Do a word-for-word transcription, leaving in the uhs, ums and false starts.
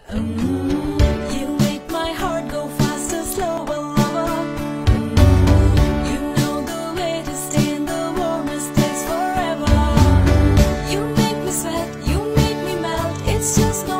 You make my heart go faster, slower, lover. You know the way to stay in the warmest place forever. You make me sweat, you make me melt. It's just no